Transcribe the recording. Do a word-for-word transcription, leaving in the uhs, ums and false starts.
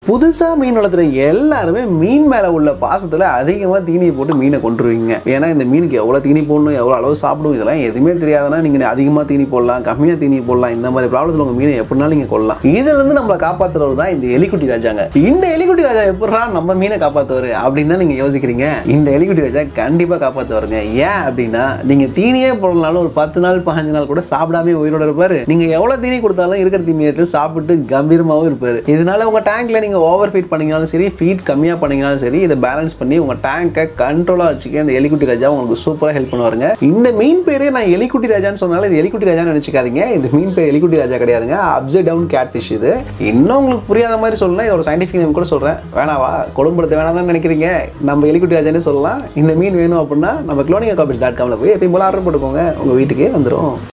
புதுசா மீன் வளர்த்துற எல்லாருமே மீன் மேல உள்ள பாசத்துல அதிகமா தீனியை போட்டு மீனை கொண்டுருவீங்க. ஏன்னா இந்த மீனுக்கு எவ்வளவு தீனி போடணும், எவ்வளவு அளவு சாப்பிடும், இதெல்லாம் எதுவுமே தெரியாதுன்னா நீங்க அதிகமா தீனி போடலாம், கம்மியா தீனி போடலாம். இந்த மாதிரி ப்ராப்ளத்துல உங்க மீனை எப்படினாலும் நீங்க கொள்ளலாம். இதுல இருந்து நம்மளை காப்பாத்துறவர் தான் இந்த எலிக்குட்டி ராஜாங்க. இந்த எலிக்குட்டி ராஜா எப்படா நம்ம மீனை காப்பாத்துவாரு அப்படின்னு தான் நீங்க யோசிக்கிறீங்க. இந்த எலிக்குட்டி ராஜா கண்டிப்பா காப்பாத்துவாருங்க. ஏன் அப்படின்னா நீங்க தீனியே போடலாம் ஒரு பத்து நாள் பதினஞ்சு நாள் கூட சாப்பிடாம உயிரோட இருப்பாரு. நீங்க எவ்வளவு தீனி கொடுத்தாலும் இருக்கிற தீனியத்தை சாப்பிட்டு கம்பீரமாவும் இருப்பாரு. இதனால உங்க டேங்க்ல நீங்க ஓவர் ஃபீட் பண்ணீங்கனாலும் சரி, ஃபீட் கம்மியா பண்ணீங்கனாலும் சரி, இதை பேலன்ஸ் பண்ணி உங்க டேங்கை கண்ட்ரோலா வச்சுக்க இந்த எலிக்குட்டி ராஜா உங்களுக்கு சூப்பரா ஹெல்ப் பண்ணுவாருங்க. இந்த மீன் பேரே நான் எலிக்குட்டி ராஜான்னு சொன்னாலும் இது எலிக்குட்டி ராஜான்னு நினைச்சுக்காதீங்க. இந்த மீன் பேர் எலிக்குட்டி ராஜா கிடையாதுங்க, அப்சைட் டவுன் கேட் ஃபிஷ். இது இன்னும் உங்களுக்கு புரியாத மாதிரி சொல்லணும், இதோட சயின்டிஃபிக் நேம் கூட சொல்றேன். வேணாவா கொழும்புறத வேணாம் நினைக்கிறீங்க, நம்ம எலிக்குட்டி ராஜான்னு சொல்லலாம். இந்த மீன் வேணும் அப்படின்னா நம்ம க்ளோனிங் காபிஸ் டாட் காம்ல போய் எப்பயும் போல ஆர்டர் போட்டுக்கோங்க, உங்க வீட்டுக்கே வந்துடும்.